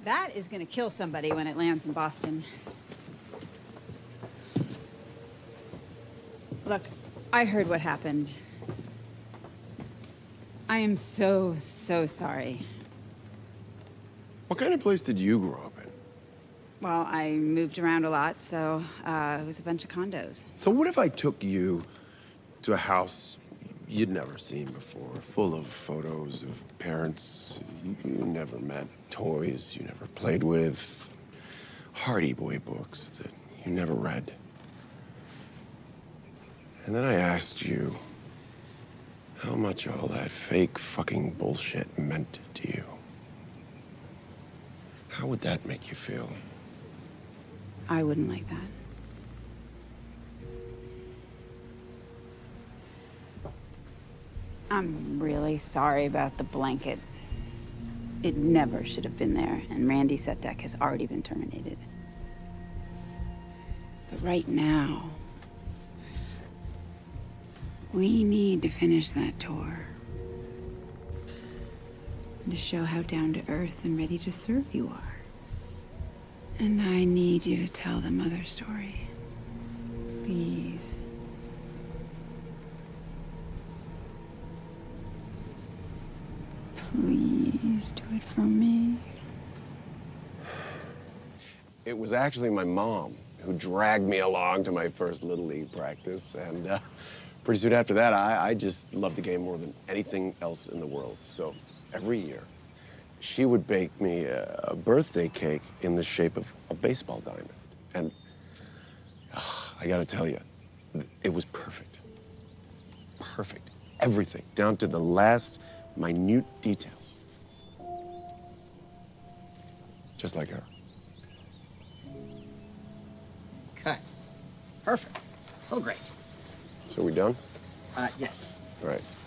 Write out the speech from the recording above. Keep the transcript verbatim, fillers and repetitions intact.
That is gonna kill somebody when it lands in Boston. Look, I heard what happened. I am so, so sorry. What kind of place did you grow up in? Well, I moved around a lot, so uh, it was a bunch of condos. So what if I took you to a house you'd never seen before, full of photos of parents you never met, toys you never played with, Hardy Boy books that you never read. And then I asked you how much all that fake fucking bullshit meant to you. How would that make you feel? I wouldn't like that. I'm really sorry about the blanket. It never should have been there, and Randy Setdeck has already been terminated. But right now, we need to finish that tour. And to show how down to earth and ready to serve you are. And I need you to tell the mother story. Please. Please do it for me. It was actually my mom who dragged me along to my first Little League practice, and uh, pretty soon after that, I, I just loved the game more than anything else in the world. So every year, she would bake me a, a birthday cake in the shape of a baseball diamond. And uh, I gotta tell you, it was perfect. Perfect. Everything, down to the last minute details. Just like her. Cut. Perfect. So great. So we done? Uh, yes. All right.